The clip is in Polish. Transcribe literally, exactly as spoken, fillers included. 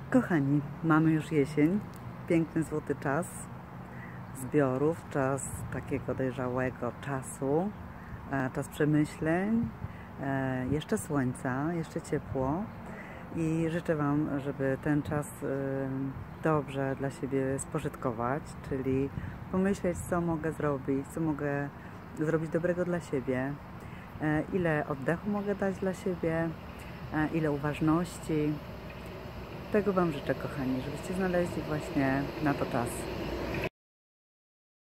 Kochani, mamy już jesień, piękny złoty czas zbiorów, czas takiego dojrzałego czasu, czas przemyśleń, jeszcze słońca, jeszcze ciepło i życzę Wam, żeby ten czas dobrze dla siebie spożytkować, czyli pomyśleć, co mogę zrobić, co mogę zrobić dobrego dla siebie, ile oddechu mogę dać dla siebie, ile uważności. Tego Wam życzę, kochani, żebyście znaleźli właśnie na to czas.